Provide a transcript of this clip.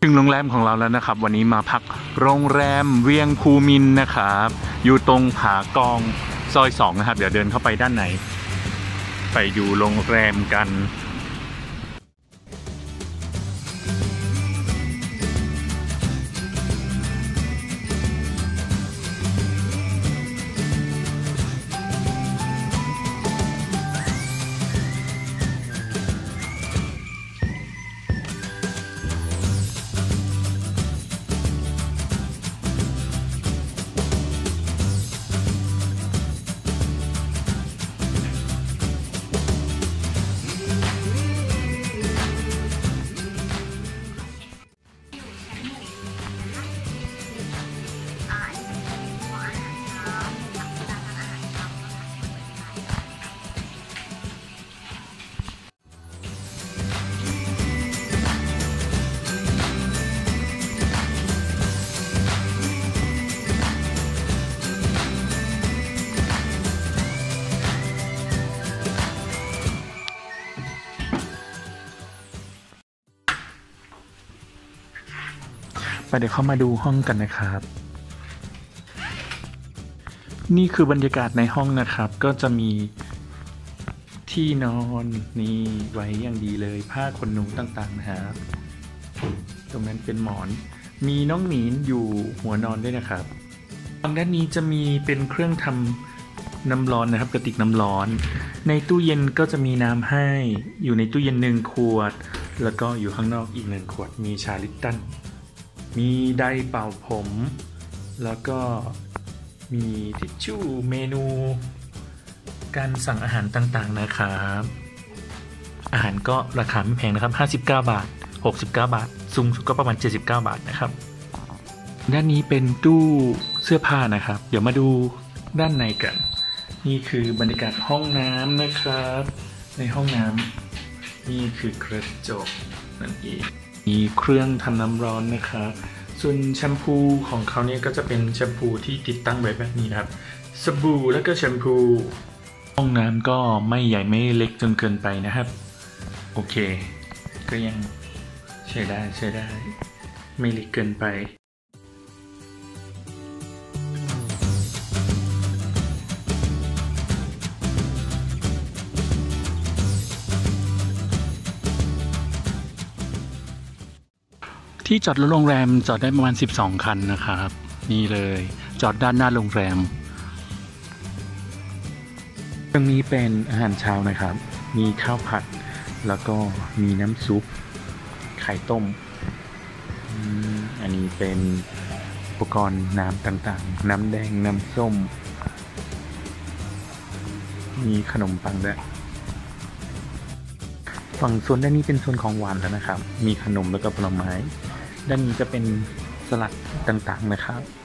ถึงโรงแรมของเราแล้วนะครับวันนี้มาพักโรงแรมเวียงภูมินทร์นะครับอยู่ตรงผากองซอย2นะครับเดี๋ยวเดินเข้าไปด้านในไปดูโรงแรมกันไปเดี๋ยวเข้ามาดูห้องกันนะครับนี่คือบรรยากาศในห้องนะครับก็จะมีที่นอนนี่ไว้อย่างดีเลยผ้าขนหนูต่างๆนะครับตรงนั้นเป็นหมอนมีน้องหมีอยู่หัวนอนด้วยนะครับทางด้านนี้จะมีเป็นเครื่องทำน้ำร้อนนะครับกระติกน้ำร้อนในตู้เย็นก็จะมีน้ำให้อยู่ในตู้เย็น1 ขวดแล้วก็อยู่ข้างนอกอีก1 ขวดมีชาลิปตันมีไดร์เป่าผมแล้วก็มีทิชชู่เมนูการสั่งอาหารต่างๆนะครับอาหารก็ราคาไม่แพงนะครับ59 บาท69 บาทสูงสุดก็ประมาณ79 บาทนะครับด้านนี้เป็นตู้เสื้อผ้านะครับเดี๋ยวมาดูด้านในกันนี่คือบรรยากาศห้องน้ำนะครับในห้องน้ำนี่คือกระจกนั่นเองมีเครื่องทำน้ำร้อนนะครับส่วนแชมพูของเขาเนี่ยก็จะเป็นแชมพูที่ติดตั้งไว้แบบนี้นะครับสบู่แล้วก็แชมพูห้องน้ำก็ไม่ใหญ่ไม่เล็กจนเกินไปนะครับโอเคก็ยังใช้ได้ไม่เล็กเกินไปที่จอดรถโรงแรมจอดได้ประมาณ12 คันนะครับนี่เลยจอดด้านหน้าโรงแรมตรงนี้เป็นอาหารเช้านะครับมีข้าวผัดแล้วก็มีน้ำซุปไข่ต้มอันนี้เป็นอุปกรณ์น้ำต่างๆน้ำแดงน้ำส้มมีขนมปังด้วยฝั่งโซนด้านนี้เป็นโซนของหวานแล้วนะครับมีขนมแล้วก็ผลไม้ด้านนี้จะเป็นสลัดต่างๆนะครับ